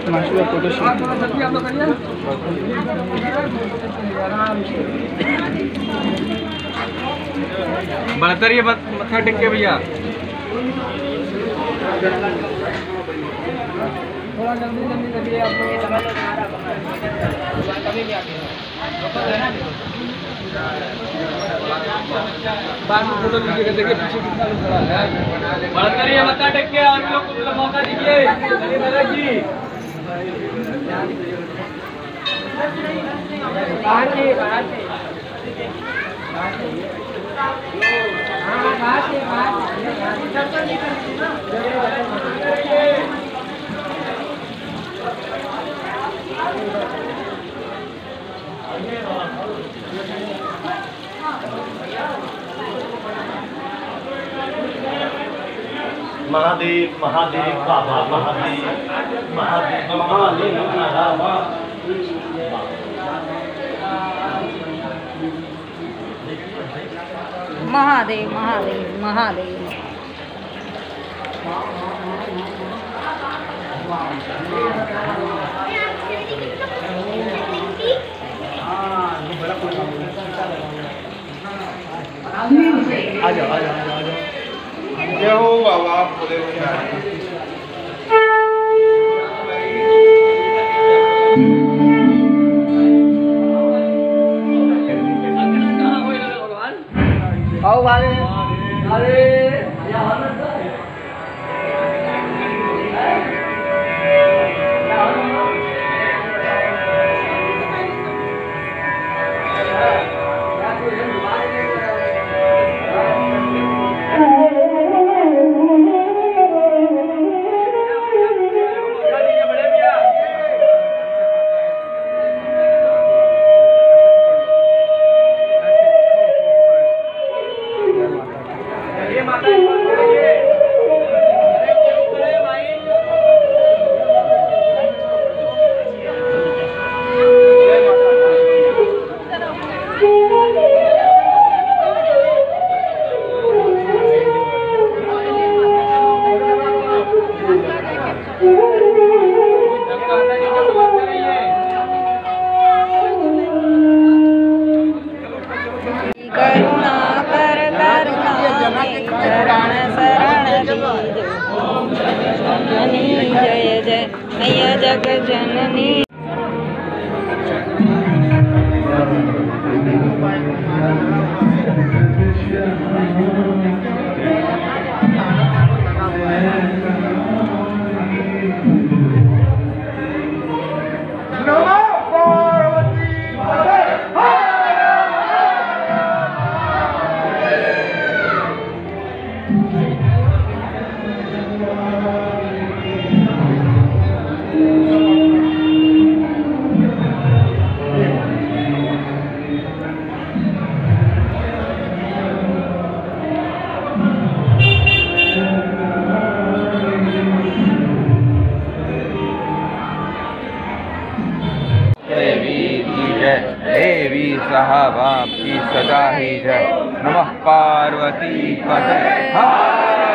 माशूका photo shoot बढ़तर ये मत्था take के भैया थोड़ा जल्दी जल्दी करिए आप बाद में फोटो लीजिएगा। देखिए पीछे कितना लोग खड़ा है। बढ़तर ये मत्था टेक के आप लोग को मौका दीजिए जी। बाहर से महादेव महादेव बाबा महादेव महादेव महादेव महादेव महादेव महादेव आ जाओ आ जाओ आ जाओ। जय हो बाबा पूरे आओ वाले अरे जय जय मैया जग जननी। देवी साहबा की सदा ही जय। नमः पार्वती पते।